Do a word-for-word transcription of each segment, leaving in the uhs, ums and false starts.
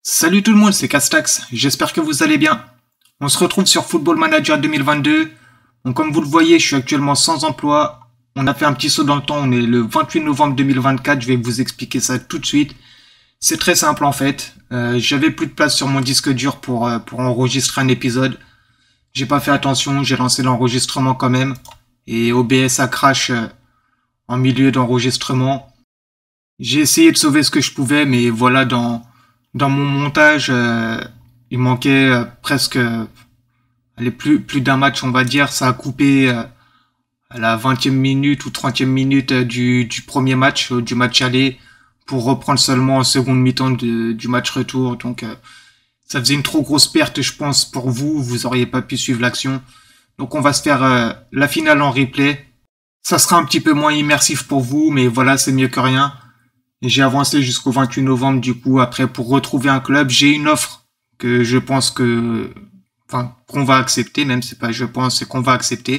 Salut tout le monde, c'est Castax, j'espère que vous allez bien. On se retrouve sur Football Manager deux mille vingt-deux. Donc comme vous le voyez, je suis actuellement sans emploi. On a fait un petit saut dans le temps, on est le vingt-huit novembre deux mille vingt-quatre, je vais vous expliquer ça tout de suite. C'est très simple en fait. Euh, J'avais plus de place sur mon disque dur pour, euh, pour enregistrer un épisode. J'ai pas fait attention, j'ai lancé l'enregistrement quand même. Et O B S a crash euh, en milieu d'enregistrement. J'ai essayé de sauver ce que je pouvais, mais voilà, dans... Dans mon montage, euh, il manquait euh, presque euh, allez, plus, plus d'un match, on va dire. Ça a coupé euh, à la vingtième minute ou trentième minute euh, du, du premier match, euh, du match aller, pour reprendre seulement en seconde mi-temps de- du match retour. Donc, euh, ça faisait une trop grosse perte, je pense, pour vous. Vous auriez pas pu suivre l'action. Donc, on va se faire euh, la finale en replay. Ça sera un petit peu moins immersif pour vous, mais voilà, c'est mieux que rien. Et j'ai avancé jusqu'au vingt-huit novembre, du coup, après, pour retrouver un club. J'ai une offre que je pense que, enfin, qu'on va accepter, même c'est pas je pense, c'est qu'on va accepter.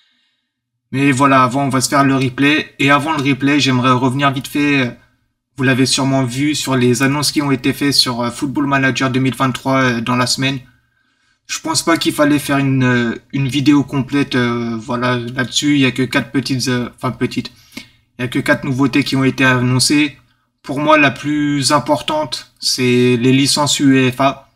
Mais voilà, avant, on va se faire le replay. Et avant le replay, j'aimerais revenir vite fait, euh, vous l'avez sûrement vu, sur les annonces qui ont été faites sur euh, Football Manager deux mille vingt-trois euh, dans la semaine. Je pense pas qu'il fallait faire une, euh, une vidéo complète, euh, voilà, là-dessus. Il y a que quatre petites, euh, enfin, petites. Il y a que quatre nouveautés qui ont été annoncées. Pour moi, la plus importante, c'est les licences UEFA.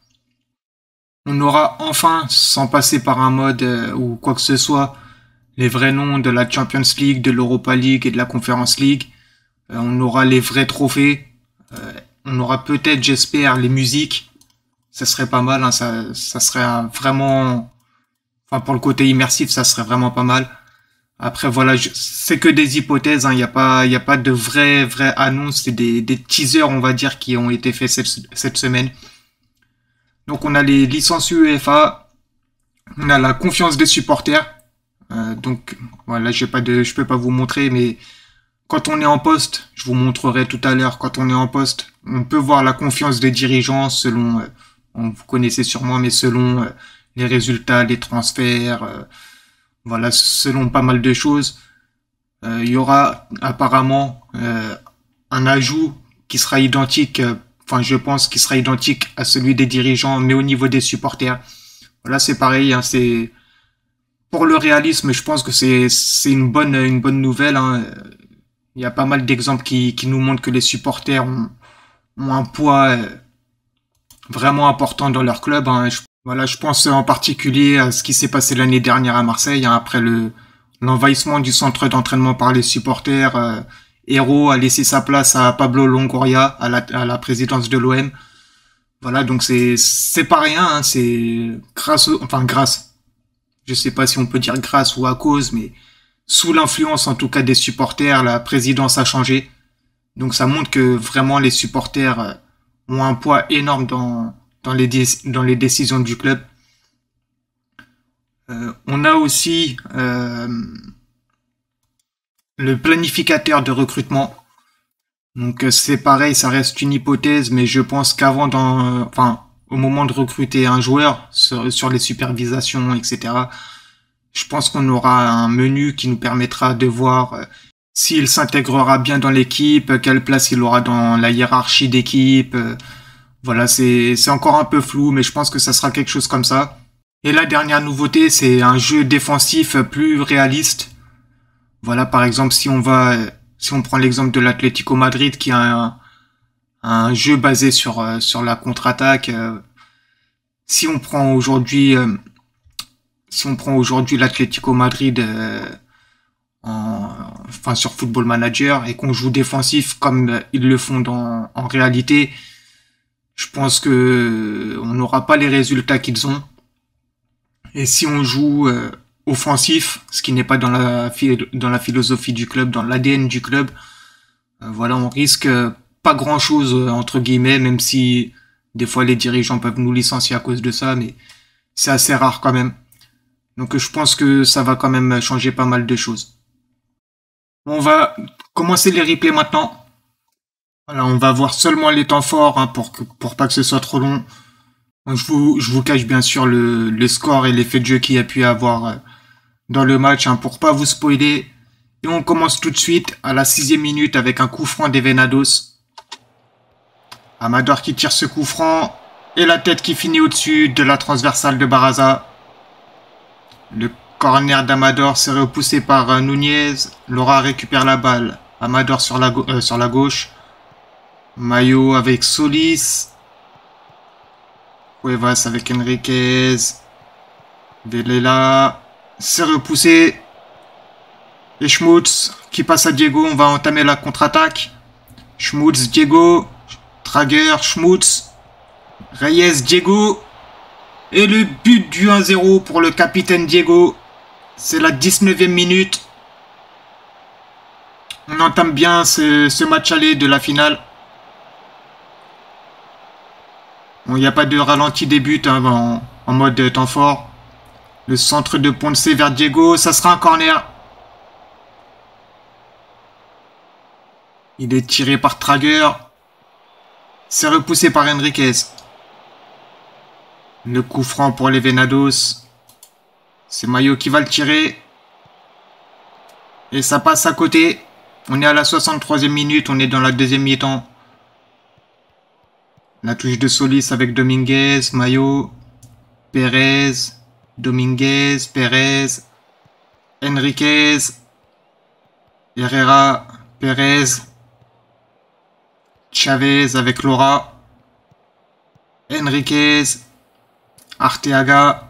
On aura enfin, sans passer par un mode euh, ou quoi que ce soit, les vrais noms de la Champions League, de l'Europa League et de la Conference League. Euh, on aura les vrais trophées. Euh, on aura peut-être, j'espère, les musiques. Ça serait pas mal, hein, ça, ça serait un- vraiment... Enfin, pour le côté immersif, ça serait vraiment pas mal. Après, voilà, je- c'est que des hypothèses, hein. Il n'y a pas, il y a pas de vraies, vraies annonces. C'est des, des teasers, on va dire, qui ont été faits cette, cette semaine. Donc, on a les licences UEFA. On a la confiance des supporters. Euh, donc, voilà, j'ai pas de, je peux pas vous montrer, mais quand on est en poste, je vous montrerai tout à l'heure, quand on est en poste, on peut voir la confiance des dirigeants selon, euh, on- vous connaissez sûrement, mais selon euh, les résultats, les transferts, euh, voilà, selon pas mal de choses. Euh, il y aura apparemment euh, un ajout qui sera identique, euh, enfin je pense qui sera identique à celui des dirigeants, mais au niveau des supporters. Voilà, c'est pareil, hein, c'est pour le réalisme, je pense que c'est c'est une bonne une bonne nouvelle, hein. Il y a pas mal d'exemples qui qui nous montrent que les supporters ont, ont un poids euh, vraiment important dans leur club, hein. Je, voilà, je pense en particulier à ce qui s'est passé l'année dernière à Marseille, hein, après le l'envahissement du centre d'entraînement par les supporters. Euh, Hero a laissé sa place à Pablo Longoria à la, à la présidence de l'O M. Voilà, donc c'est c'est pas rien, hein, c'est grâce, au- enfin grâce, je sais pas si on peut dire grâce ou à cause, mais sous l'influence en tout cas des supporters, la présidence a changé. Donc ça montre que vraiment les supporters euh, ont un poids énorme dans dans les dé- dans les décisions du club. Euh, on a aussi euh, le planificateur de recrutement. Donc euh, c'est pareil, ça reste une hypothèse, mais je pense qu'avant, dans, euh, enfin, au moment de recruter un joueur sur, sur les supervisations, et cetera, je pense qu'on aura un menu qui nous permettra de voir euh, s'il s'intégrera bien dans l'équipe, euh, quelle place il aura dans la hiérarchie d'équipe. euh, Voilà, c'est c'est encore un peu flou, mais je pense que ça sera quelque chose comme ça. Et la dernière nouveauté, c'est un jeu défensif plus réaliste. Voilà, par exemple, si on va, si on prend l'exemple de l'Atlético Madrid qui a un, un jeu basé sur euh, sur la contre-attaque. euh, si on prend aujourd'hui, euh, si on prend aujourd'hui l'Atlético Madrid euh, en, enfin sur Football Manager et qu'on joue défensif comme euh, ils le font dans, en réalité, je pense que euh, on n'aura pas les résultats qu'ils ont. Et si on joue euh, offensif, ce qui n'est pas dans la phi- dans la philosophie du club, dans l'A D N du club, euh, voilà, on risque euh, pas grand-chose euh, entre guillemets, même si des fois les dirigeants peuvent nous licencier à cause de ça, mais c'est assez rare quand même. Donc euh, je pense que ça va quand même changer pas mal de choses. On va commencer les replays maintenant. Voilà, on va voir seulement les temps forts, hein, pour que, pour pas que ce soit trop long. Donc, je vous je vous cache bien sûr le le score et l'effet de jeu qu'il y a pu avoir euh, dans le match, hein, pour pas vous spoiler. Et on commence tout de suite à la sixième minute avec un coup franc des Venados. Amador qui tire ce coup franc. Et la tête qui finit au-dessus de la transversale de Baraza. Le corner d'Amador s'est repoussé par euh, Nunez. Laura récupère la balle. Amador sur la, euh, sur la gauche. Mayo avec Solis. Cuevas avec Enriquez. Velela. C'est repoussé. Et Schmutz qui passe à Diego. On va entamer la contre-attaque. Schmutz, Diego. Trager, Schmutz. Reyes, Diego. Et le but du un zéro pour le capitaine Diego. C'est la dix-neuvième minute. On entame bien ce, ce match aller de la finale. Bon, il n'y a pas de ralenti des buts hein, en, en mode temps fort. Le centre de Ponce vers Diego. Ça sera un corner. Il est tiré par Trager. C'est repoussé par Enriquez. Le coup franc pour les Venados. C'est Mayo qui va le tirer. Et ça passe à côté. On est à la soixante-troisième minute. On est dans la deuxième mi-temps. La touche de Solis avec Dominguez. Mayo. Pérez. Dominguez. Pérez. Enriquez. Herrera. Pérez. Chavez avec Laura. Enriquez. Arteaga.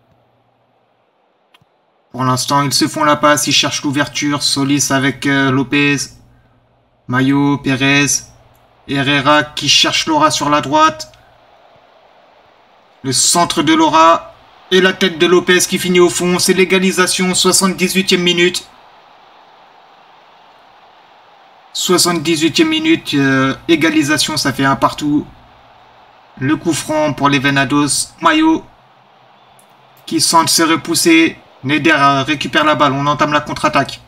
Pour l'instant, ils se font la passe. Ils cherchent l'ouverture. Solis avec euh, Lopez. Mayo, Pérez. Herrera qui cherche Laura sur la droite. Le centre de Laura. Et la tête de Lopez qui finit au fond. C'est l'égalisation. soixante-dix-huitième minute. soixante-dix-huitième minute. Euh, égalisation, ça fait un partout. Le coup franc pour les Venados. Mayo qui sent se repousser. Neder récupère la balle. On entame la contre-attaque.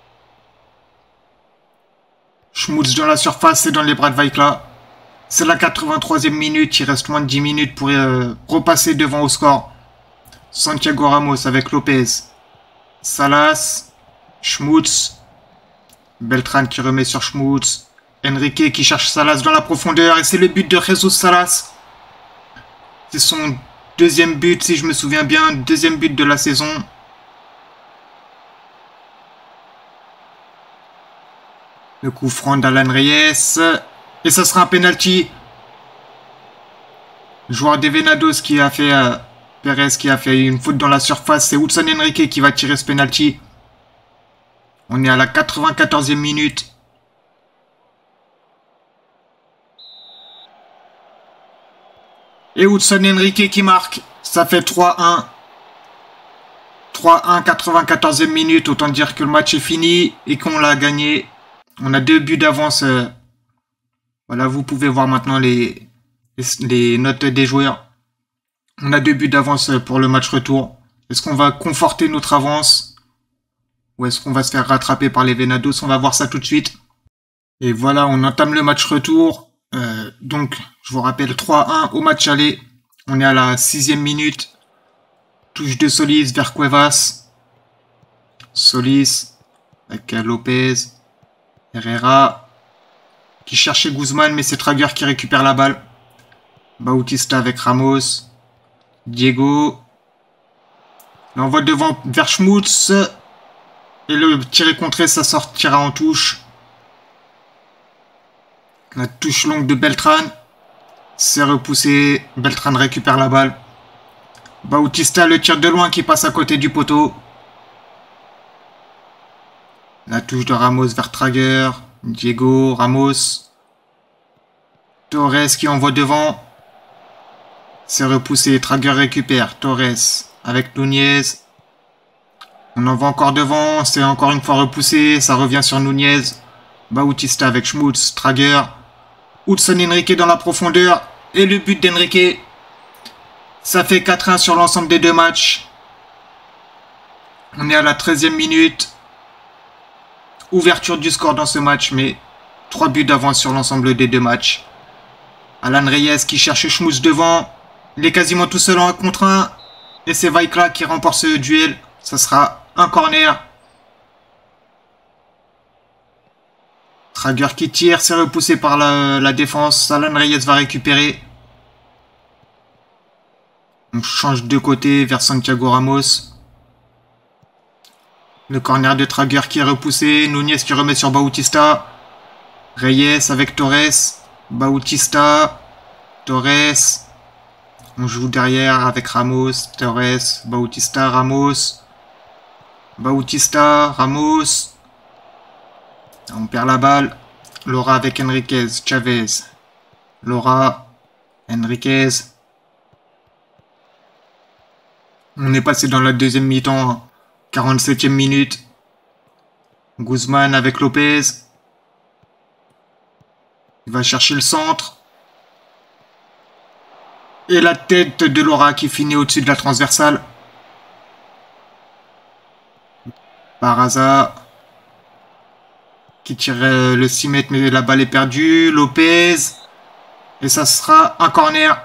Schmutz dans la surface et dans les bras de Vaikla. C'est la quatre-vingt-troisième minute. Il reste moins de dix minutes pour euh, repasser devant au score. Santiago Ramos avec Lopez. Salas. Schmutz. Beltran qui remet sur Schmutz. Enrique qui cherche Salas dans la profondeur. Et c'est le but de Jesus Salas. C'est son deuxième but, si je me souviens bien. Deuxième but de la saison. Le coup franc d'Alan Reyes. Et ça sera un penalty. Le joueur des Venados qui a fait... Euh, Pérez qui a fait une faute dans la surface. C'est Hudson Enrique qui va tirer ce penalty. On est à la quatre-vingt-quatorzième minute. Et Hudson Enrique qui marque. Ça fait trois un. trois un, quatre-vingt-quatorzième minute. Autant dire que le match est fini et qu'on l'a gagné. On a deux buts d'avance. Voilà, vous pouvez voir maintenant les, les notes des joueurs. On a deux buts d'avance pour le match retour. Est-ce qu'on va conforter notre avance? Ou est-ce qu'on va se faire rattraper par les Venados? On va voir ça tout de suite. Et voilà, on entame le match retour. Euh, donc, je vous rappelle trois un au match aller. On est à la sixième minute. Touche de Solis vers Cuevas. Solis avec Lopez. Herrera qui cherchait Guzman, mais c'est Trager qui récupère la balle. Bautista avec Ramos. Diego. L'envoi devant vers Schmutz. Et le tiré contré, ça sortira en touche. La touche longue de Beltran. C'est repoussé. Beltran récupère la balle. Bautista, le tir de loin qui passe à côté du poteau. La touche de Ramos vers Trager. Diego, Ramos. Torres qui envoie devant. C'est repoussé. Trager récupère. Torres avec Nunez. On envoie encore devant. C'est encore une fois repoussé. Ça revient sur Nunez. Bautista avec Schmutz. Trager. Hudson Enrique dans la profondeur. Et le but d'Enrique. Ça fait quatre un sur l'ensemble des deux matchs. On est à la treizième minute. Ouverture du score dans ce match, mais trois buts d'avance sur l'ensemble des deux matchs. Alan Reyes qui cherche Schmutz devant. Il est quasiment tout seul en un contre un. Et c'est Vaikla qui remporte ce duel. Ça sera un corner. Trager qui tire, c'est repoussé par la, la défense. Alan Reyes va récupérer. On change de côté vers Santiago Ramos. Le corner de Trager qui est repoussé. Nunez qui remet sur Bautista. Reyes avec Torres. Bautista. Torres. On joue derrière avec Ramos. Torres. Bautista. Ramos. Bautista. Ramos. On perd la balle. Laura avec Enriquez. Chavez. Laura. Enriquez. On est passé dans la deuxième mi-temps. quarante-septième minute. Guzman avec Lopez. Il va chercher le centre. Et la tête de Laura qui finit au-dessus de la transversale. Baraza qui tire le six mètres mais la balle est perdue. Lopez. Et ça sera un corner.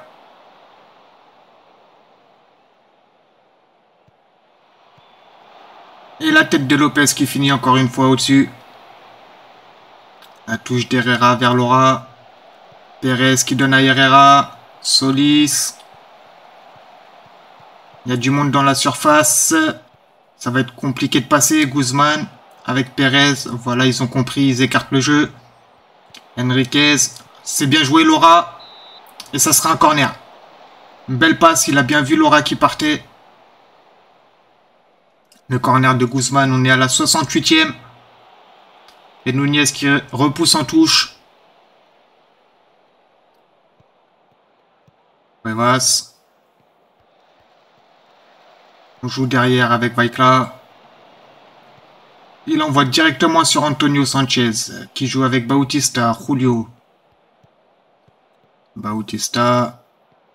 Et la tête de Lopez qui finit encore une fois au-dessus. La touche d'Herrera vers Laura. Pérez qui donne à Herrera. Solis. Il y a du monde dans la surface. Ça va être compliqué de passer. Guzman avec Pérez. Voilà, ils ont compris. Ils écartent le jeu. Enriquez. C'est bien joué Laura. Et ça sera un corner. Une belle passe. Il a bien vu Laura qui partait. Le corner de Guzman, on est à la soixante-huitième. Et Nunez qui repousse en touche. Cuevas. On joue derrière avec Vaikla. Il envoie directement sur Antonio Sanchez, qui joue avec Bautista, Julio. Bautista.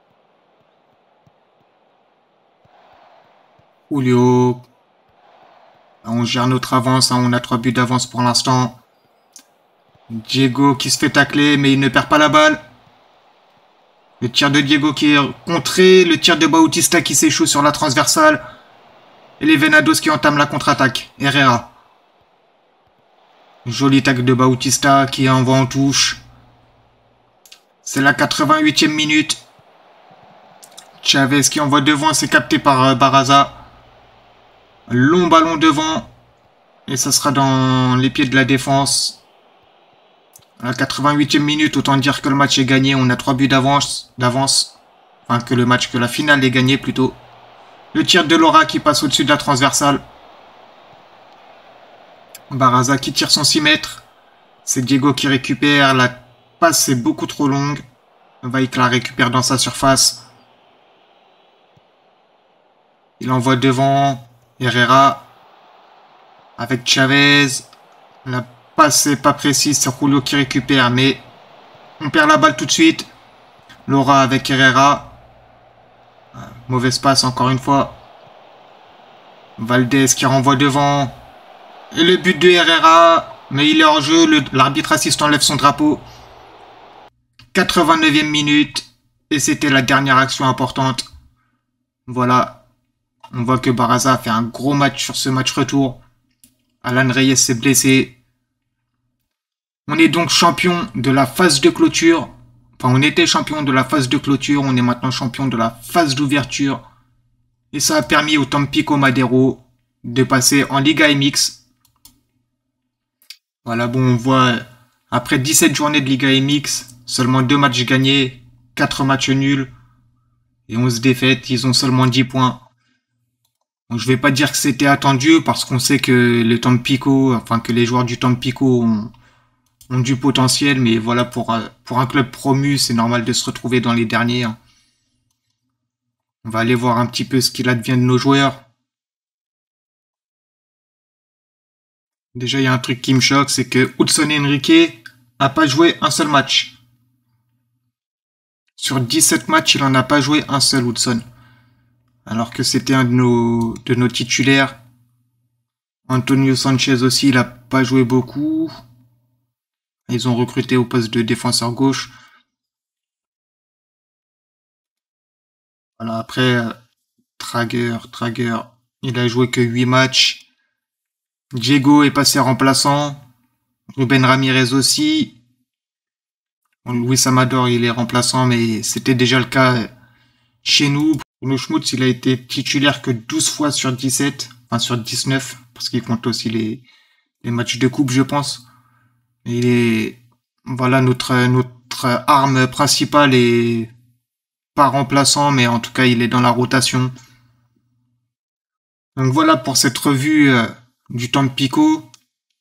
Julio. On gère notre avance, hein, on a trois buts d'avance pour l'instant. Diego qui se fait tacler, mais il ne perd pas la balle. Le tir de Diego qui est contré, le tir de Bautista qui s'échoue sur la transversale. Et les Venados qui entament la contre-attaque. Herrera. Joli tacle de Bautista qui envoie en touche. C'est la quatre-vingt-huitième minute. Chavez qui envoie devant, c'est capté par euh, Baraza. Long ballon devant. Et ça sera dans les pieds de la défense. À la quatre-vingt-huitième minute, autant dire que le match est gagné. On a trois buts d'avance. d'avance. Enfin, que le match, que la finale est gagnée plutôt. Le tir de Laura qui passe au-dessus de la transversale. Baraza qui tire son six mètres. C'est Diego qui récupère. La passe est beaucoup trop longue. Vaikla récupère dans sa surface. Il envoie devant. Herrera avec Chavez. La passe n'est pas précise. C'est Julio qui récupère. Mais on perd la balle tout de suite. Laura avec Herrera. Mauvaise passe encore une fois. Valdez qui renvoie devant. Et le but de Herrera. Mais il est hors jeu. L'arbitre assistant enlève son drapeau. quatre-vingt-neuvième minute. Et c'était la dernière action importante. Voilà. On voit que Baraza a fait un gros match sur ce match retour. Alan Reyes s'est blessé. On est donc champion de la phase de clôture. Enfin, on était champion de la phase de clôture. On est maintenant champion de la phase d'ouverture. Et ça a permis au Tampico Madero de passer en Liga M X. Voilà, bon, on voit après dix-sept journées de Liga M X, seulement deux matchs gagnés, quatre matchs nuls et onze défaites. Ils ont seulement dix points. Donc, je vais pas dire que c'était attendu parce qu'on sait que le Tampico, enfin que les joueurs du Tampico ont, ont du potentiel, mais voilà, pour, pour un club promu, c'est normal de se retrouver dans les derniers. On va aller voir un petit peu ce qu'il advient de nos joueurs. Déjà, il y a un truc qui me choque, c'est que Hudson Henrique n'a pas joué un seul match. Sur dix-sept matchs, il n'en a pas joué un seul, Hudson. Alors que c'était un de nos, de nos titulaires. Antonio Sanchez aussi, il n'a pas joué beaucoup. Ils ont recruté au poste de défenseur gauche. Voilà, après, euh, Trager, Trager, il a joué que huit matchs. Diego est passé remplaçant. Ruben Ramirez aussi. Bon, Luis Amador, il est remplaçant, mais c'était déjà le cas chez nous. Bruno Schmutz, il a été titulaire que douze fois sur dix-sept, enfin sur dix-neuf, parce qu'il compte aussi les, les matchs de coupe, je pense. Il est, voilà, notre, notre arme principale est pas remplaçant, mais en tout cas, il est dans la rotation. Donc voilà pour cette revue euh, du Tampico.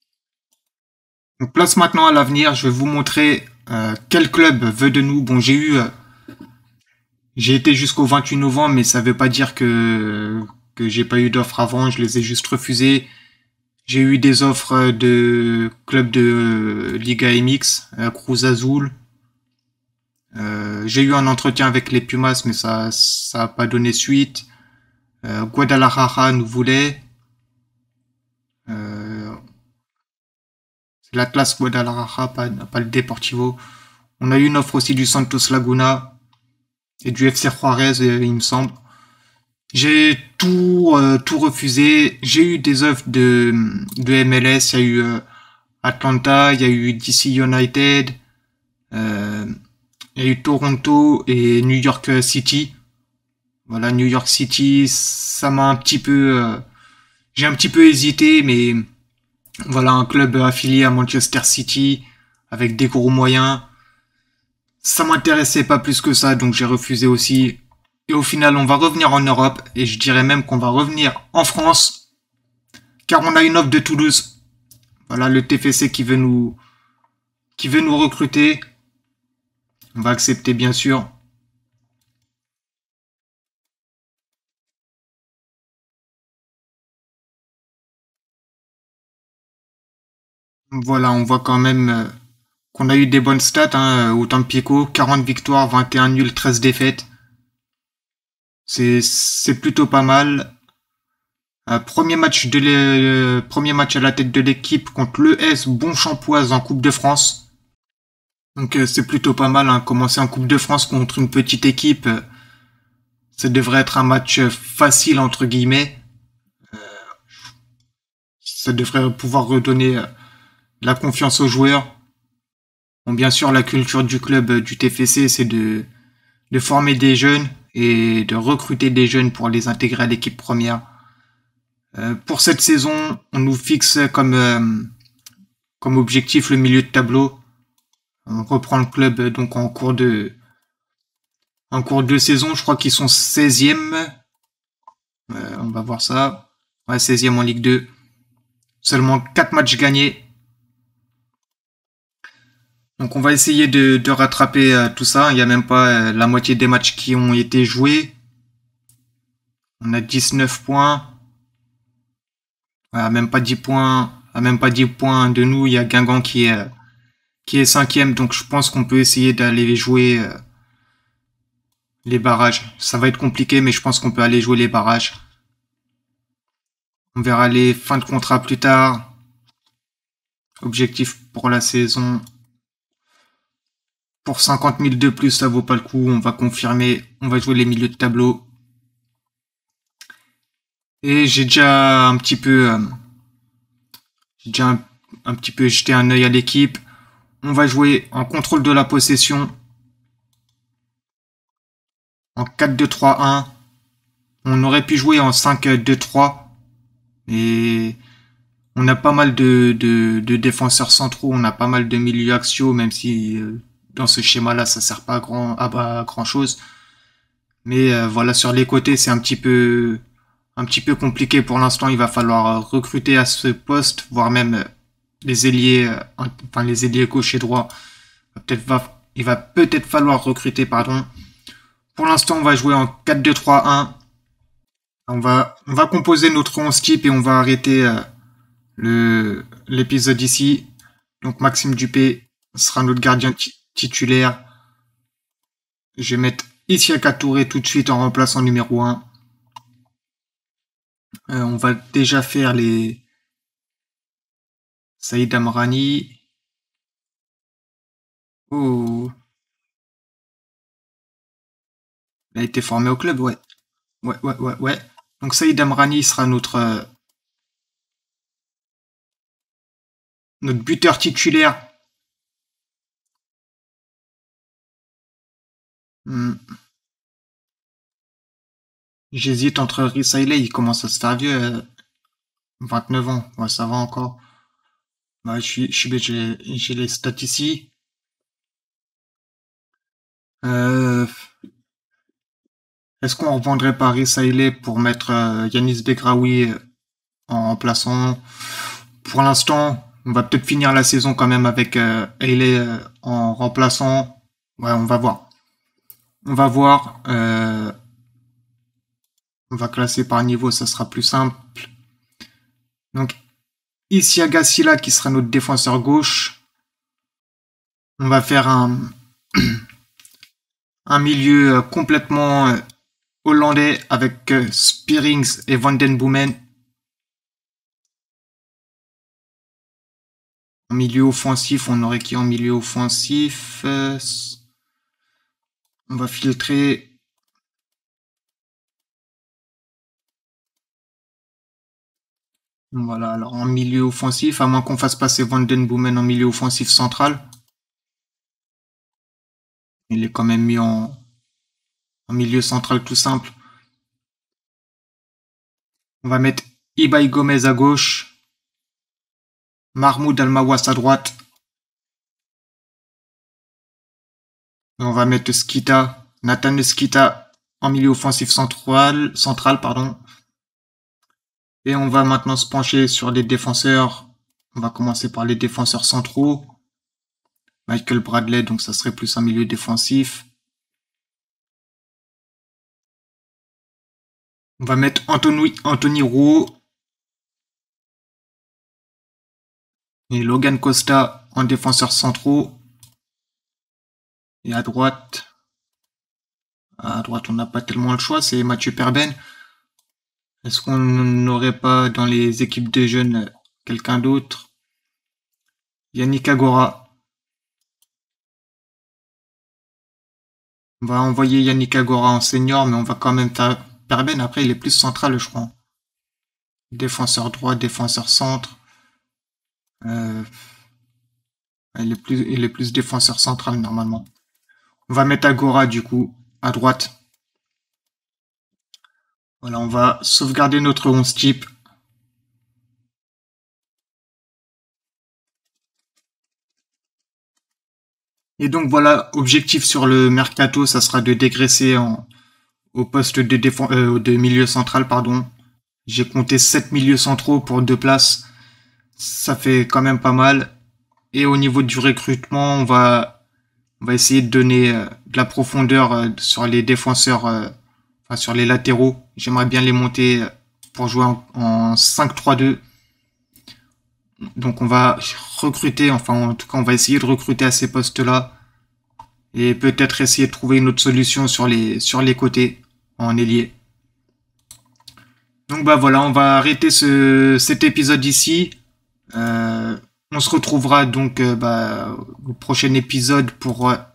On place maintenant à l'avenir. Je vais vous montrer euh, quel club veut de nous. Bon, j'ai eu, euh, j'ai été jusqu'au vingt-huit novembre, mais ça veut pas dire que que j'ai pas eu d'offres avant. Je les ai juste refusées. J'ai eu des offres de clubs de Liga M X, euh, Cruz Azul. Euh, j'ai eu un entretien avec les Pumas, mais ça ça a pas donné suite. Euh, Guadalajara nous voulait. Euh, c'est l'Atlas Guadalajara, pas, pas le Deportivo. On a eu une offre aussi du Santos Laguna et du F C Juarez, euh, il me semble. J'ai tout euh, tout refusé. J'ai eu des offres de de M L S. Il y a eu euh, Atlanta, il y a eu D C United, euh, il y a eu Toronto et New York City. Voilà, New York City, ça m'a un petit peu, euh, j'ai un petit peu hésité, mais voilà, un club affilié à Manchester City avec des gros moyens. Ça m'intéressait pas plus que ça, donc j'ai refusé aussi. Et au final, on va revenir en Europe, et je dirais même qu'on va revenir en France, car on a une offre de Toulouse. Voilà, le T F C qui veut nous, qui veut nous recruter. On va accepter, bien sûr. Voilà, on voit quand même euh, qu'on a eu des bonnes stats hein, au Tampico. quarante victoires, vingt et un nuls, treize défaites. C'est, c'est plutôt pas mal. Euh, premier match de l'é- premier match à la tête de l'équipe contre l'E S Bonchampoise en Coupe de France. Donc euh, c'est plutôt pas mal. Hein. Commencer en Coupe de France contre une petite équipe, euh, ça devrait être un match euh, facile entre guillemets. Ça devrait pouvoir redonner euh, la confiance aux joueurs. Bon, bien sûr, la culture du club euh, du T F C, c'est de, de former des jeunes et de recruter des jeunes pour les intégrer à l'équipe première. Euh, pour cette saison, on nous fixe comme, euh, comme objectif le milieu de tableau. On reprend le club euh, donc en cours de, en cours de saison. Je crois qu'ils sont seizième. Euh, on va voir ça. Ouais, seizième en Ligue deux. Seulement quatre matchs gagnés. Donc on va essayer de, de rattraper euh, tout ça. Il n'y a même pas euh, la moitié des matchs qui ont été joués. On a dix-neuf points. À même pas dix points. À même pas dix points de nous, il y a Guingamp qui est, euh, qui est cinquième. Donc je pense qu'on peut essayer d'aller jouer euh, les barrages. Ça va être compliqué, mais je pense qu'on peut aller jouer les barrages. On verra les fins de contrat plus tard. Objectif pour la saison. Pour cinquante mille de plus, ça vaut pas le coup. On va confirmer. On va jouer les milieux de tableau. Et j'ai déjà un petit peu, euh, j'ai déjà un, un petit peu jeté un œil à l'équipe. On va jouer en contrôle de la possession. En quatre deux trois un. On aurait pu jouer en cinq deux trois. Et on a pas mal de, de, de défenseurs centraux. On a pas mal de milieux axiaux, même si euh, dans ce schéma-là, ça sert pas à grand, à, à grand chose. Mais euh, voilà, sur les côtés, c'est un petit peu, un petit peu compliqué pour l'instant. Il va falloir recruter à ce poste, voire même les ailiers, enfin les ailiers gauche et droit. Peut-être va, il va peut-être falloir recruter, pardon. Pour l'instant, on va jouer en quatre deux trois un. On va, on va composer notre onze type et on va arrêter euh, le l'épisode ici. Donc Maxime Dupé sera notre gardien titulaire. Je vais mettre Isiaka Touré tout de suite en remplaçant numéro un. Euh, on va déjà faire les Saïd Amrani. Oh, il a été formé au club, ouais. Ouais, ouais, ouais, ouais. Donc Saïd Amrani sera notre, euh, notre buteur titulaire. Hmm. J'hésite entre Rhys Ailey, il commence à se faire vieux, euh, vingt-neuf ans, ouais, ça va encore. Bah, je suis, je suis bête, j'ai j'ai les stats ici. Euh, Est-ce qu'on revendrait pas Rhys Ailey pour mettre euh, Yanis Begraoui euh, en remplaçant? Pour l'instant, on va peut-être finir la saison quand même avec euh, Ailey euh, en remplaçant. Ouais, on va voir. On va voir. Euh, on va classer par niveau, ça sera plus simple. Donc, Isiaga Silla qui sera notre défenseur gauche. On va faire un, un milieu euh, complètement euh, hollandais avec euh, Spearings et Van den Boomen. En milieu offensif, on aurait qui en milieu offensif? euh, On va filtrer. Voilà, alors en milieu offensif, à moins qu'on fasse passer Van den Boomen en milieu offensif central. Il est quand même mis en, en milieu central tout simple. On va mettre Ibai Gomez à gauche. Mahmoud Almawas à droite. Et on va mettre Skita, Nathan Skita en milieu offensif central, central pardon. Et on va maintenant se pencher sur les défenseurs. On va commencer par les défenseurs centraux. Michael Bradley, donc ça serait plus un milieu défensif. On va mettre Anthony, Anthony Rouault et Logan Costa en défenseurs centraux. Et à droite, à droite on n'a pas tellement le choix, c'est Mathieu Perben. Est-ce qu'on n'aurait pas dans les équipes de jeunes quelqu'un d'autre? Yannick Agora. On va envoyer Yannick Agora en senior, mais on va quand même faire Perben. Après, il est plus central, je crois. Défenseur droit, défenseur centre. Euh, il, est plus, il est plus défenseur central, normalement. On va mettre Agora, du coup, à droite. Voilà, on va sauvegarder notre onze type. Et donc voilà, objectif sur le mercato, ça sera de dégraisser en, au poste de, défense, euh, de milieu central, pardon. J'ai compté sept milieux centraux pour deux places. Ça fait quand même pas mal. Et au niveau du recrutement, on va, on va essayer de donner euh, de la profondeur euh, sur les défenseurs, euh, enfin sur les latéraux. J'aimerais bien les monter euh, pour jouer en, en cinq trois deux. Donc on va recruter, enfin en tout cas on va essayer de recruter à ces postes-là. Et peut-être essayer de trouver une autre solution sur les, sur les côtés en ailier. Donc bah voilà, on va arrêter ce, cet épisode ici. Euh, on se retrouvera donc euh, bah, au prochain épisode pour euh,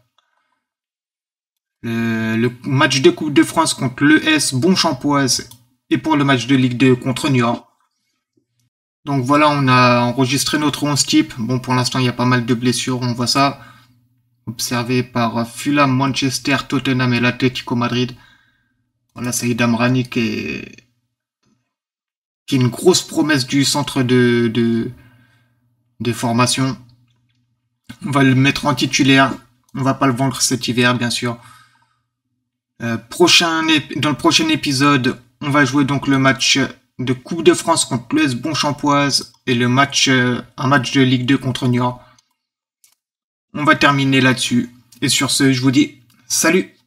le, le match de Coupe de France contre l'E S Bonchampoise et pour le match de Ligue deux contre Niort. Donc voilà, on a enregistré notre onze type. Bon, pour l'instant, il y a pas mal de blessures, on voit ça. Observé par Fulham, Manchester, Tottenham et l'Atlético Madrid. Voilà, Saïd Amrani qui est... qui est une grosse promesse du centre de, de, de formation. On va le mettre en titulaire. On va pas le vendre cet hiver, bien sûr. Euh, prochain, dans le prochain épisode, on va jouer donc le match de Coupe de France contre l'U S Bonchampoise et le match, euh, un match de Ligue deux contre Niort. On va terminer là-dessus. Et sur ce, je vous dis salut!